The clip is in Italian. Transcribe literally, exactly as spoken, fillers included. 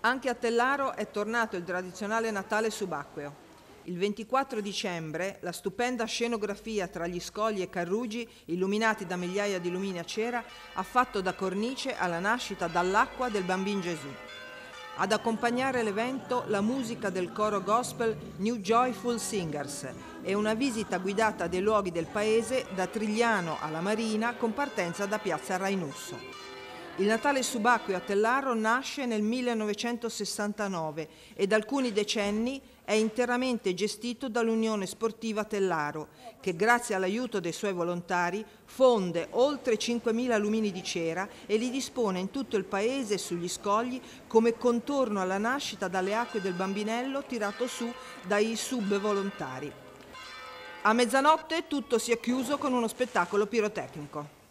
Anche a Tellaro è tornato il tradizionale Natale subacqueo. Il ventiquattro dicembre la stupenda scenografia tra gli scogli e carrugi, illuminati da migliaia di lumini a cera, ha fatto da cornice alla nascita dall'acqua del Bambin Gesù. Ad accompagnare l'evento la musica del coro gospel New Joyful Singers e una visita guidata dei luoghi del paese da Trigliano alla Marina con partenza da piazza Rainusso. Il Natale subacqueo a Tellaro nasce nel millenovecentosessantanove e da alcuni decenni è interamente gestito dall'Unione Sportiva Tellaro, che grazie all'aiuto dei suoi volontari fonde oltre cinquemila lumini di cera e li dispone in tutto il paese e sugli scogli come contorno alla nascita dalle acque del Bambinello tirato su dai sub volontari. A mezzanotte tutto si è chiuso con uno spettacolo pirotecnico.